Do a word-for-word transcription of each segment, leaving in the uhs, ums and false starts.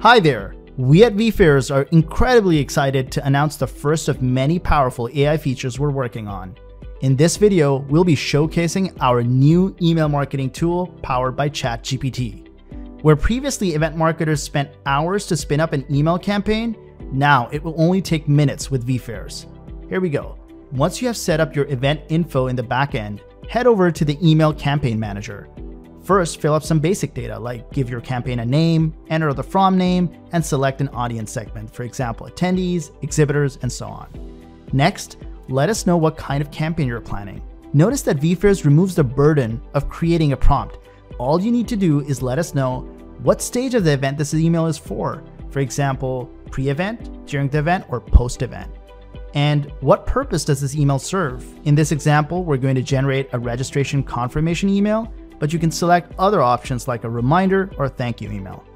Hi there! We at vFairs are incredibly excited to announce the first of many powerful A I features we're working on. In this video, we'll be showcasing our new email marketing tool powered by ChatGPT. Where previously event marketers spent hours to spin up an email campaign, now it will only take minutes with vFairs. Here we go. Once you have set up your event info in the backend, head over to the Email Campaign Manager. First, fill up some basic data like give your campaign a name, enter the from name, and select an audience segment, for example, attendees, exhibitors, and so on. Next, let us know what kind of campaign you're planning. Notice that vFairs removes the burden of creating a prompt. All you need to do is let us know what stage of the event this email is for, for example, pre-event, during the event, or post-event. And what purpose does this email serve? In this example, we're going to generate a registration confirmation email, but you can select other options like a reminder or a thank you email.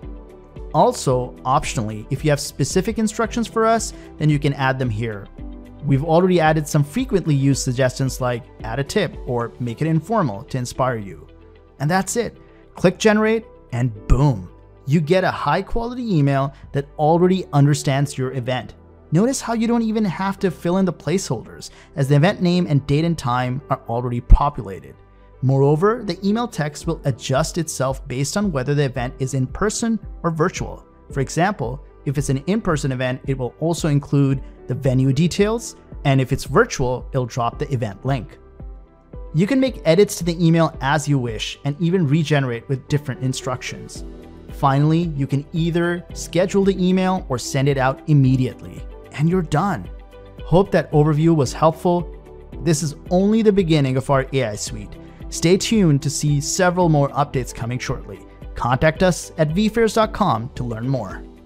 Also, optionally, if you have specific instructions for us, then you can add them here. We've already added some frequently used suggestions like add a tip or make it informal to inspire you. And that's it. Click generate and boom, you get a high quality email that already understands your event. Notice how you don't even have to fill in the placeholders, as the event name and date and time are already populated. Moreover, the email text will adjust itself based on whether the event is in person or virtual. For example, if it's an in-person event, it will also include the venue details, and if it's virtual, it'll drop the event link. You can make edits to the email as you wish and even regenerate with different instructions. Finally, you can either schedule the email or send it out immediately, and you're done. Hope that overview was helpful. This is only the beginning of our A I suite. Stay tuned to see several more updates coming shortly. Contact us at v fairs dot com to learn more.